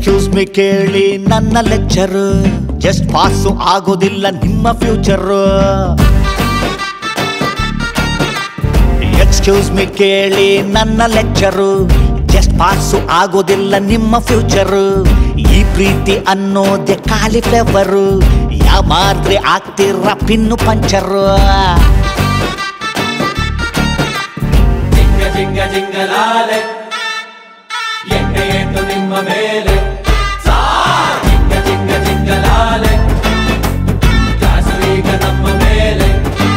Excuse me ಕೇಳಿ ನನ್ನ lecture, just pass ಆಗೋದಿಲ್ಲ ನಿಮ್ಮ ಫ್ಯೂಚರ್. ಎಕ್ಸ್ಕ್ಯೂಸ್ ಮಿ ಕೇಳಿ ನನ್ನ ಲೆಕ್ಚರು, ಜಸ್ಟ್ ಪಾಸು ಆಗೋದಿಲ್ಲ ನಿಮ್ಮ ಫ್ಯೂಚರ್. ಈ ಪ್ರೀತಿ ಅನ್ನೋದೆ ಕಾಲಿಫ್ಲವರು, ಯಾಮಾದ್ರೆ ಆಗ್ತಿರ ಪಿನ್ನು ಪಂಚರು. ಜಿಂಗ ಜಿಂಗ ಜಿಂಗಲಾಲೆ ಎಣ್ಣೆಯೇತು ನಿಮ್ಮ ಮೇಲೆ, ಜಿಂಗ ಜಿಂಗ ಜಿಂಗಲಾಲೆ ಕಾಸು ಈಗ ನಮ್ಮ ಮೇಲೆ.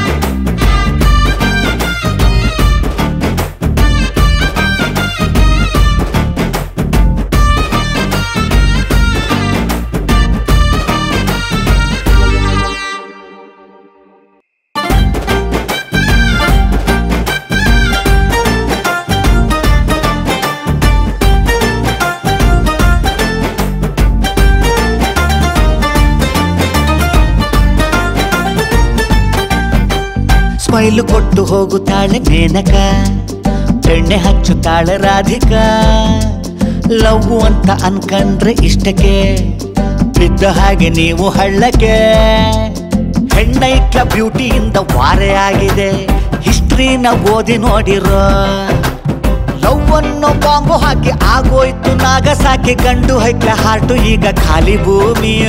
ಸ್ಮೈಲು ಕೊಟ್ಟು ಹೋಗುತ್ತಾಳೆ ಮೇನಕ, ಬೆಣ್ಣೆ ಹಚ್ಚುತ್ತಾಳೆ ರಾಧಿಕಾ. ಲವ್ ಅಂತ ಅನ್ಕಂಡ್ರೆ ಇಷ್ಟಕ್ಕೆ, ಬಿದ್ದ ಹಾಗೆ ನೀವು ಹಳ್ಳಕ್ಕೆ. ಹೆಣ್ಣೈಕ್ಲ ಬ್ಯೂಟಿಯಿಂದ ವಾರೆ ಆಗಿದೆ, ಹಿಸ್ಟ್ರಿನ ಓದಿ ನೋಡಿರೋ. ಲವ್ ಅನ್ನೋ ಬಾಂಬು ಹಾಕಿ ಆಗೋಯ್ತು ನಾಗಸಾಕಿ, ಗಂಡು ಹೈಕ್ಲ ಹಾರ್ಟು ಈಗ ಖಾಲಿ ಭೂಮಿಯ.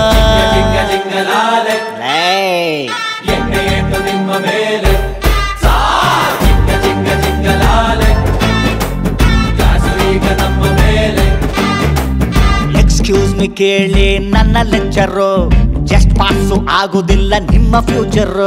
ಎಣ್ಣೆಯೇತು ನಿಮ್ಮ ಮೇಲೆ, ಜಿಂಗ ಜಿಂಗ ಜಿಂಗಲಾಲೆ ಕಾಸು ಈಗ ನಮ್ಮ ಮೇಲೆ. ಎಕ್ಸ್ಕ್ಯೂಸ್ ಮಿ ಕೇಳಿ ನನ್ನ ಲೆಕ್ಚರು, ಜಸ್ಟ್ ಪಾಸು ಆಗೋದಿಲ್ಲ ನಿಮ್ಮ ಫ್ಯೂಚರ್.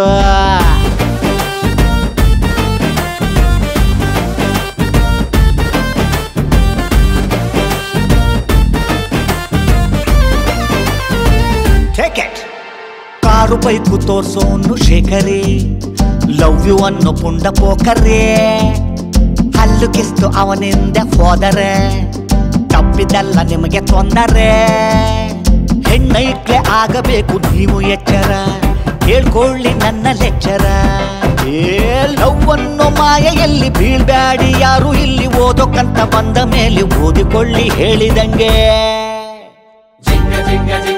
ಕಾರು ಬೈಕು ತೋರ್ಸೋನು ಶೇಖರಿ, ಲವ್ ಯು ಅನ್ನೋ ಪುಂಡ ಪೋಕರೇ. ಹಲ್ಲು ಕಿಸ್ತು ಅವನಿಂದ ಹೋದರೆ, ತಪ್ಪಿದಲ್ಲ ನಿಮಗೆ ತೊಂದರೆ. ಹೆಣ್ಣೈಕ್ಲೆ ಆಗಬೇಕು ನೀವು ಎಚ್ಚರ, ಹೇಳ್ಕೊಳ್ಳಿ ನನ್ನ ಲೆಕ್ಚರ. ಲವ್ ಅನ್ನೋ ಮಾಯೆಯಲ್ಲಿ ಬೀಳ್ಬ್ಯಾಡಿ ಯಾರು ಇಲ್ಲಿ, ಓದೋಕಂತ ಬಂದ ಮೇಲೆ ಓದಿಕೊಳ್ಳಿ ಹೇಳಿದಂಗೆ. ಜಿಂಗ ಜಿಂಗ